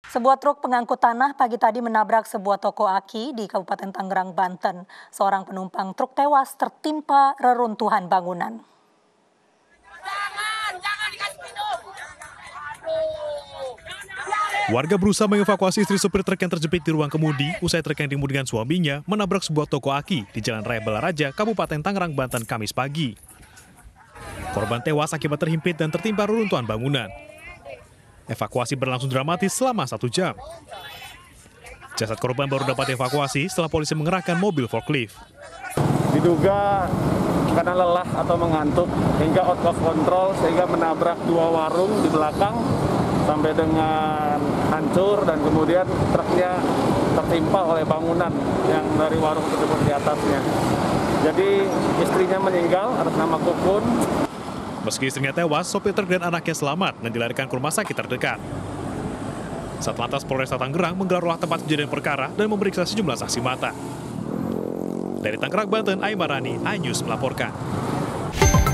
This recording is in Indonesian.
Sebuah truk pengangkut tanah pagi tadi menabrak sebuah toko aki di Kabupaten Tangerang, Banten. Seorang penumpang truk tewas tertimpa reruntuhan bangunan. Warga berusaha mengevakuasi istri supir truk yang terjepit di ruang kemudi usai truk yang dimudi dengan suaminya menabrak sebuah toko aki di Jalan Raya Balaraja, Kabupaten Tangerang, Banten, Kamis pagi. Korban tewas akibat terhimpit dan tertimpa reruntuhan bangunan. Evakuasi berlangsung dramatis selama 1 jam. Jasad korban baru dapat evakuasi setelah polisi mengerahkan mobil forklift. Diduga karena lelah atau mengantuk hingga out of control sehingga menabrak 2 warung di belakang sampai dengan hancur dan kemudian truknya tertimpa oleh bangunan yang dari warung tersebut di atasnya. Jadi istrinya meninggal atas nama Kukun. Meski istrinya tewas, sopir truk dan anaknya selamat dan dilarikan ke rumah sakit terdekat. Satlantas Polresta Tangerang menggelar olah tempat kejadian perkara dan memeriksa sejumlah saksi mata. Dari Tangerang, Banten, Aimarani, iNews melaporkan.